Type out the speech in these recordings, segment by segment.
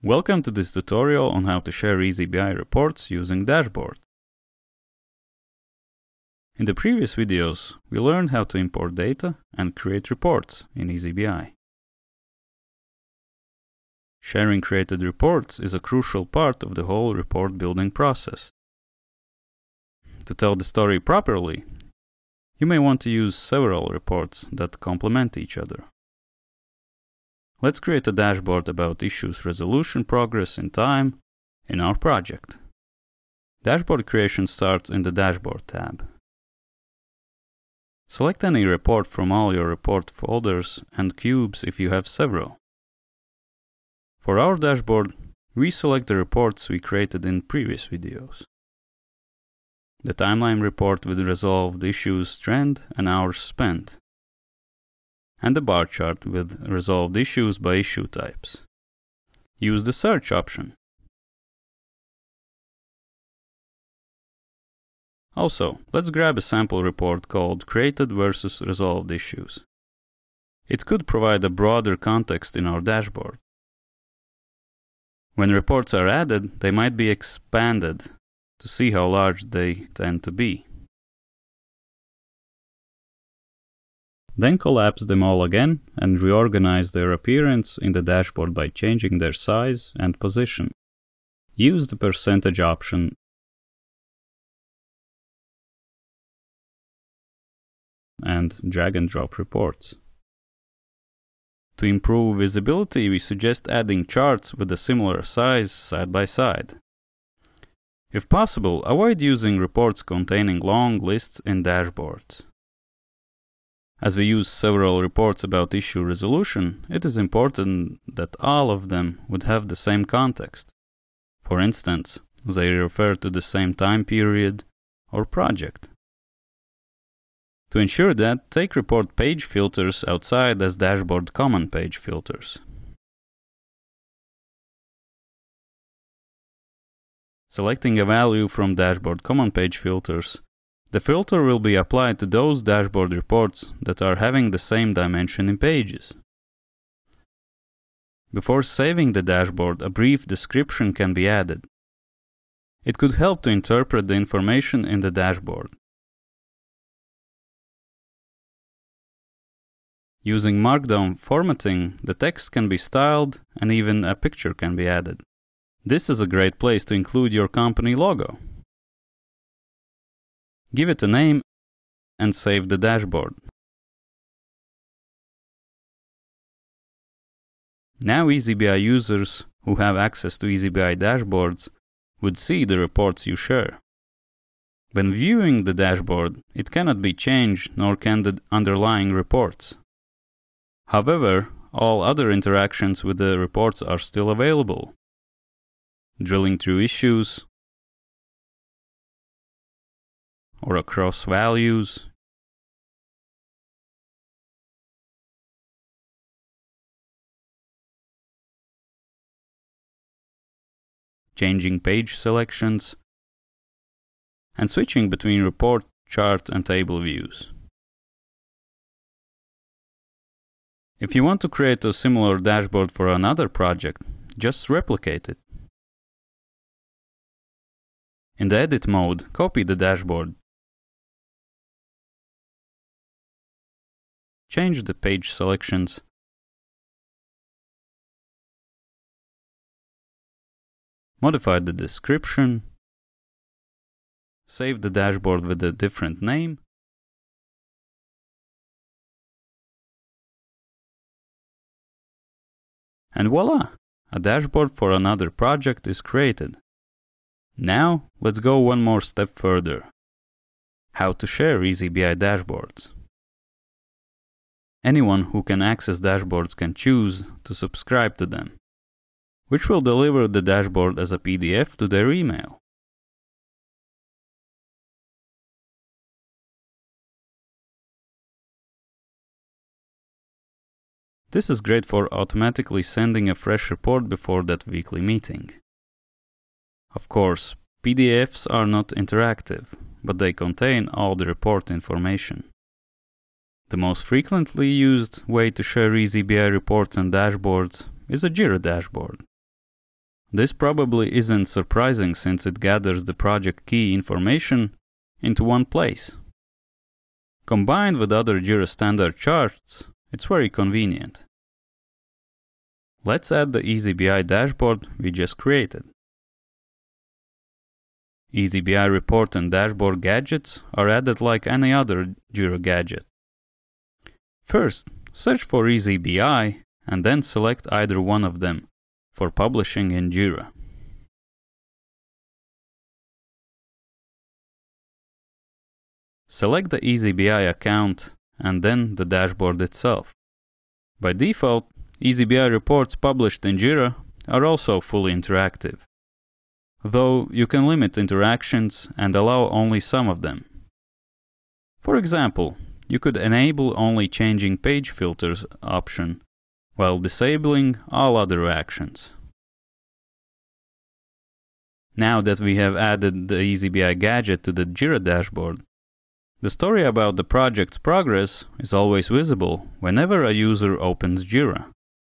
Welcome to this tutorial on how to share eazyBI reports using Dashboard. In the previous videos, we learned how to import data and create reports in eazyBI. Sharing created reports is a crucial part of the whole report building process. To tell the story properly, you may want to use several reports that complement each other. Let's create a dashboard about issues resolution progress in time in our project. Dashboard creation starts in the Dashboard tab. Select any report from all your report folders and cubes if you have several. For our dashboard, we select the reports we created in previous videos. The timeline report with resolved issues trend and hours spent, and the bar chart with resolved issues by issue types. Use the search option. Also, let's grab a sample report called Created versus Resolved Issues. It could provide a broader context in our dashboard. When reports are added, they might be expanded to see how large they tend to be. Then collapse them all again and reorganize their appearance in the dashboard by changing their size and position. Use the percentage option and drag and drop reports. To improve visibility, we suggest adding charts with a similar size side by side. If possible, avoid using reports containing long lists in dashboards. As we use several reports about issue resolution, it is important that all of them would have the same context. For instance, they refer to the same time period or project. To ensure that, take report page filters outside as dashboard common page filters. Selecting a value from dashboard common page filters, the filter will be applied to those dashboard reports that are having the same dimension in pages. Before saving the dashboard, a brief description can be added. It could help to interpret the information in the dashboard. Using Markdown formatting, the text can be styled and even a picture can be added. This is a great place to include your company logo. Give it a name and save the dashboard. Now eazyBI users who have access to eazyBI dashboards would see the reports you share. When viewing the dashboard, it cannot be changed nor can the underlying reports. However, all other interactions with the reports are still available. Drilling through issues, or across values, changing page selections, and switching between report, chart, and table views. If you want to create a similar dashboard for another project, just replicate it. In the edit mode, copy the dashboard. Change the page selections. Modify the description. Save the dashboard with a different name. And voila! A dashboard for another project is created. Now, let's go one more step further. How to share eazyBI dashboards. Anyone who can access dashboards can choose to subscribe to them, which will deliver the dashboard as a PDF to their email. This is great for automatically sending a fresh report before that weekly meeting. Of course, PDFs are not interactive, but they contain all the report information. The most frequently used way to share eazyBI reports and dashboards is a Jira dashboard. This probably isn't surprising since it gathers the project key information into one place. Combined with other Jira standard charts, it's very convenient. Let's add the eazyBI dashboard we just created. eazyBI report and dashboard gadgets are added like any other Jira gadget. First, search for eazyBI and then select either one of them for publishing in Jira. Select the eazyBI account and then the dashboard itself. By default, eazyBI reports published in Jira are also fully interactive, though you can limit interactions and allow only some of them. For example, you could enable only changing page filters option while disabling all other actions. Now that we have added the eazyBI gadget to the Jira dashboard, the story about the project's progress is always visible whenever a user opens Jira.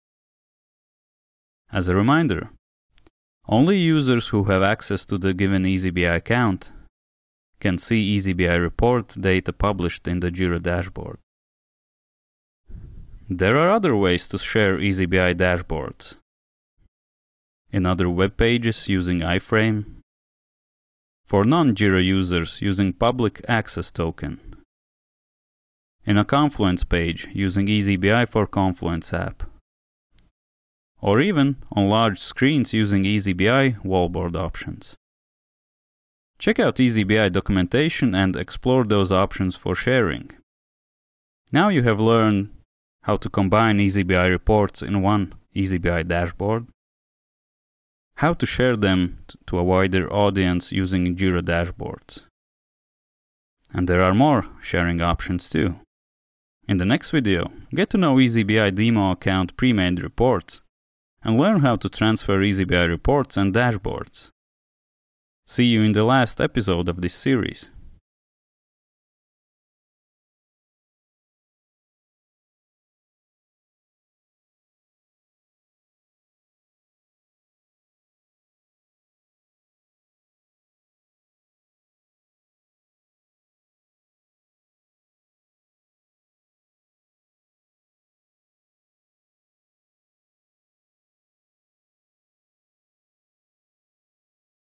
As a reminder, only users who have access to the given eazyBI account can see eazyBI report data published in the Jira dashboard. There are other ways to share eazyBI dashboards. In other web pages using iframe, for non-Jira users using public access token, in a Confluence page using eazyBI for Confluence app, or even on large screens using eazyBI wallboard options. Check out eazyBI documentation and explore those options for sharing. Now you have learned how to combine eazyBI reports in one eazyBI dashboard, how to share them to a wider audience using Jira dashboards. And there are more sharing options too. In the next video, get to know eazyBI demo account pre-made reports and learn how to transfer eazyBI reports and dashboards. See you in the last episode of this series.